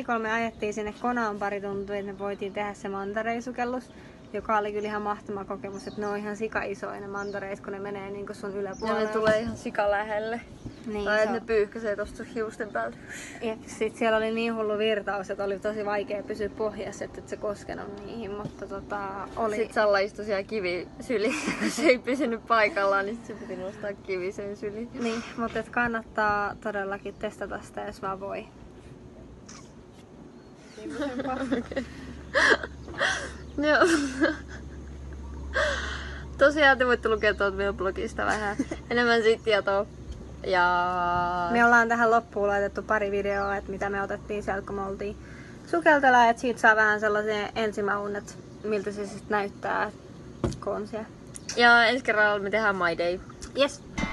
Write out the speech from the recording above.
viikolla me ajettiin sinne Konaan pari tuntia, että me voitiin tehdä se mantareisukellus, joka oli kyllä ihan mahtava kokemus, että ne on ihan sika isoja ne mantareet, kun ne menee niin sun yläpuolelle. Ja ne tulee ihan sika lähelle. Niin, tai että ne pyyhkäsee tosta hiusten päältä. Ja sit siellä oli niin hullu virtaus, että oli tosi vaikea pysyä pohjassa, että et se koskenut niihin, mutta oli... Sitten Salla istui siellä kivisyli, se ei pysynyt paikallaan, niin se piti nostaa kivisen syliin. Niin, mutta et kannattaa todellakin testata sitä, jos vaan voi. Joo. Tosiaan te voitte lukea tuolta meidän blogista vähän enemmän siitä tietoa. Ja... Me ollaan tähän loppuun laitettu pari videoa, että mitä me otettiin sieltä, kun me oltiin sukeltella, että siitä saa vähän sellaisia ensimaun, että miltä se sitten näyttää, kun on siellä. Ja ensi kerralla me tehdään My Day. Yes.